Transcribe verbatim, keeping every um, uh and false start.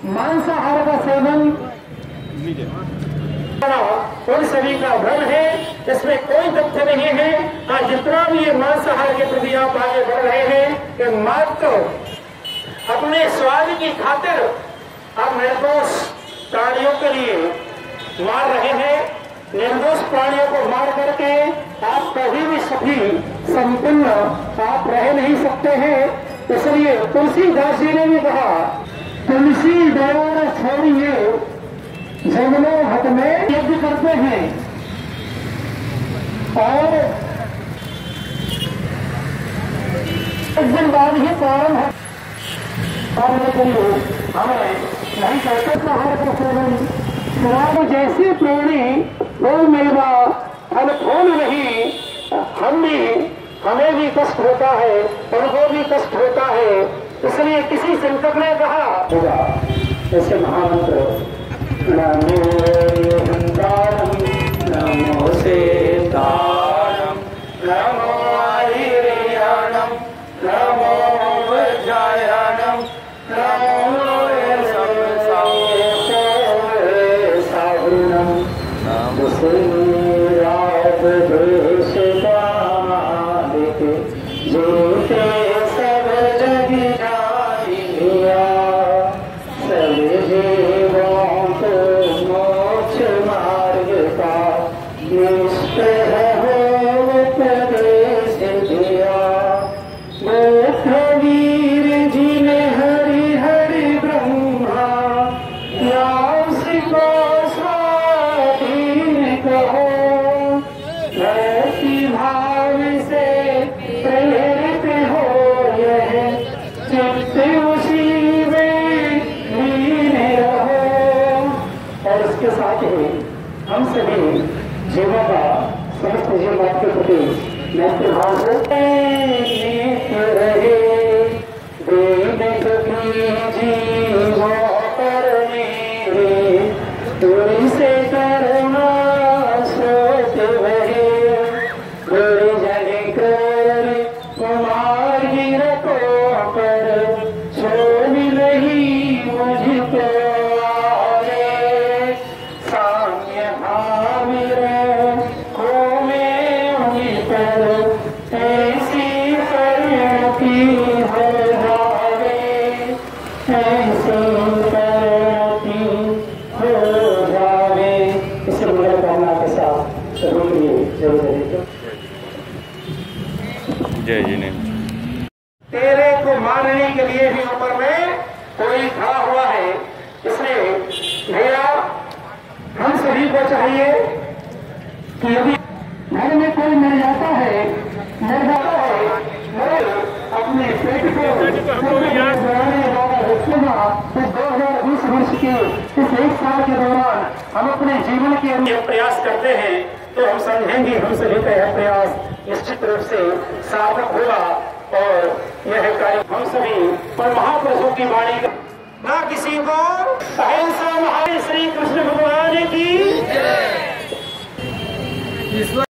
मांसाहार का सेवन उन सभी का भ्रम है, इसमें कोई तथ्य नहीं है। आज जितना भी ये मांसाहार के प्रति आप आगे बढ़ रहे हैं कि मात्र अपने स्वाद की खातिर आप निर्दोष प्राणियों के लिए मार रहे हैं। निर्दोष प्राणियों को मार करके आप कभी भी सुखी संपन्न आप रह नहीं सकते हैं। इसलिए तुलसीदास जी ने भी कहा, तुलसी दया छोड़िए जंगलों हट में यज्ञ करते हैं और एक दिन बाद ही प्रारंभ है और के लिए हमें नहीं कहते आहार का सेवन शराब जैसे प्राणी वो मिलवा फल फूल नहीं। हम भी हमें भी कष्ट होता है, उनको भी कष्ट होता है। इसलिए किसी संकट ने कहा होगा ऐसे महामंत्र नमो हंतारम नमो सेतारम नमो आहिर्याणम नमो वज्रायणम नमो सावरणम नमो श्रीराम देशपालिक जोते सब जग जानिया सब जीवों को मोक्ष मार्ग का निश्चय हो उपदेश दिया। गोत्रवीर जी ने हरि हरि ब्रह्मा व्यास को स्वाधीन कहो। भक्ति भाव से प्रेरित हो यह चित्त उसी में लीन रहो। और इसके साथ ही हम सभी जीवों का समस्त जीवन के प्रति मैत्री भाव से रहे जीवों पर मेरे दूरी से करुणा स्रोत बहे। गुरु जन कर कुमार गिरकों पर छोड़ नहीं मुझको आवे। साम्य भाव रखो में उन्हीं पर ऐसी परिणति हो जावे। ऐसी परिणति हो जावे। इसे मुझे कहना के साथ सभी के लिए जरूर जय जी ने तेरे को मारने के लिए भी ऊपर में कोई खड़ा हुआ है। इसलिए भैया हम सभी को चाहिए कि यदि घर में कोई मर जाता है मर जाता है मरे अपने पेट को बढ़ाने वाला रखूंगा तो दो हजार बीस वर्ष के इस एक साल के दौरान हम अपने जीवन के अंदर प्रयास करते हैं तो हम समझेंगे हम सभी का यह प्रयास निश्चित रूप से सार्थक होगा। और यह कार्य हम सभी पर महाप्रभु की वाणी ना किसी को अहिंसा महान श्री कृष्ण भगवान की